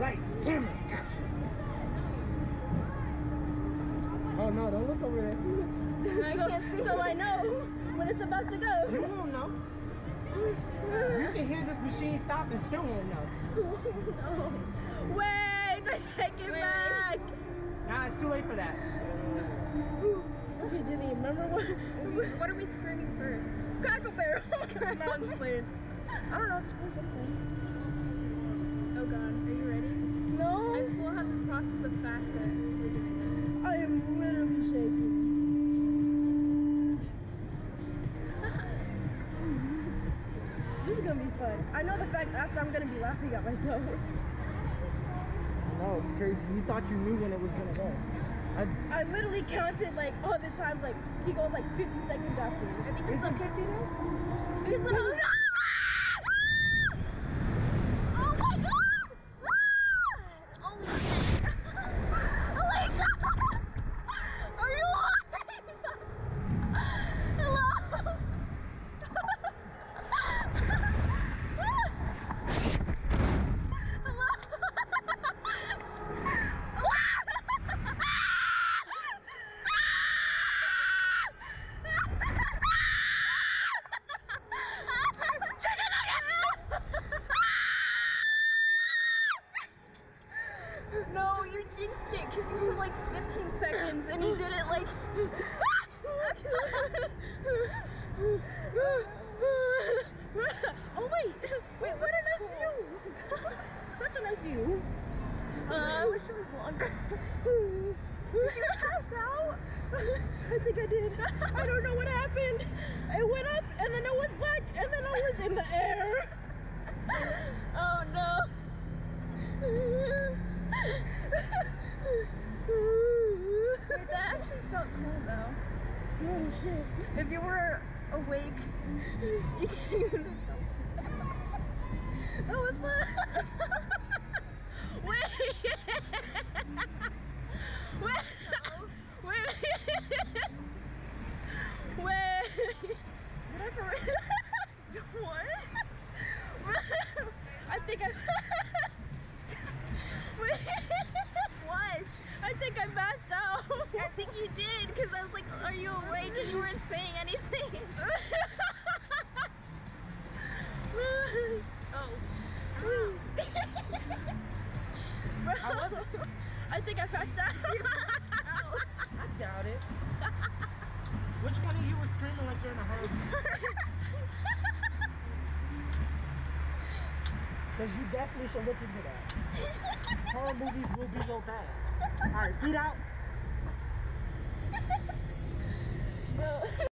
Lights, camera, action. Oh no, don't look over there. so I know when it's about to go. You won't know. You can hear this machine stop and still won't know. No. Wait, I take it back. Nah, it's too late for that. Okay, Jenny, remember what are we screaming first? Crackle Barrel. No, I'm just playing. I don't know, scream something. Oh god, are you ready? No. I still haven't processed the fact that we're doing this. I am literally shaking. This is gonna be fun. I know the fact after I'm gonna be laughing at myself. No, it's crazy. You thought you knew when it was gonna go. I literally counted like all the times, like he goes like 50 seconds after. I think it's like 50 now. It's like, oh my god! Oh my god! Alicia! Are you alive? Hello? No, you jinxed it because you said like 15 seconds and he did it like. Oh wait, what a nice view! Such a nice view. I wish it was longer. Did you pass out? I think I did. I don't know what happened. It went up and then it went back and then I was in the air. Oh no. Wait, that actually felt cool though. Oh shit. If you were awake, you would have felt it. That was fun. Wait. Wait. Did I for what? I think I. What? I think I passed out. I think you did, because I was like, are you awake? And you weren't saying anything. Oh. I think I passed out. I doubt it. Which one of you was screaming like you're in a hurry? Because you definitely should look into that. Horror movies will be so bad. Alright, feet out.